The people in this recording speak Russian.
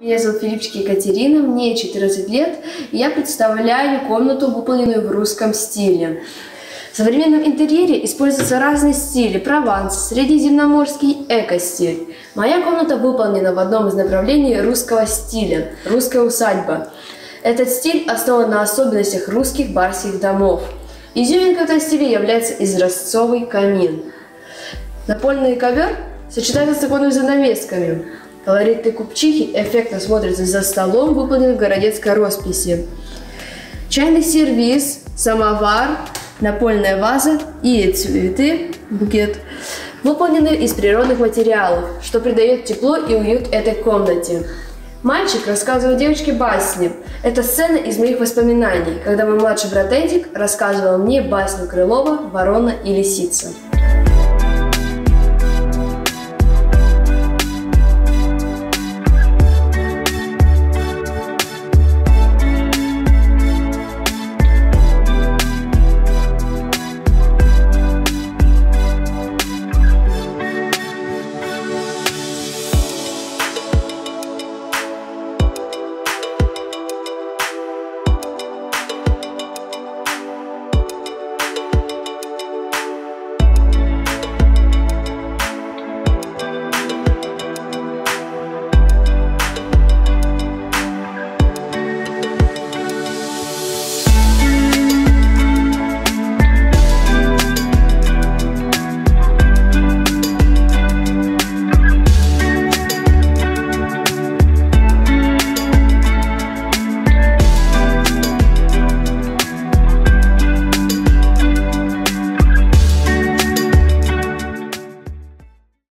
Меня зовут Филипчик Екатерина, мне 14 лет, и я представляю комнату, выполненную в русском стиле. В современном интерьере используются разные стили: прованс, средиземноморский, эко-стиль. Моя комната выполнена в одном из направлений русского стиля – русская усадьба. Этот стиль основан на особенностях русских барских домов. Изюминкой этого стиля является изразцовый камин. Напольный ковер сочетается с оконными занавесками. Колоритные купчихи эффектно смотрятся за столом, выполненным в городецкой росписи. Чайный сервиз, самовар, напольная ваза и цветы, букет, выполнены из природных материалов, что придает тепло и уют этой комнате. Мальчик рассказывал девочке басни. Это сцена из моих воспоминаний, когда мой младший брат Эдик рассказывал мне басню Крылова «Ворона и лисица».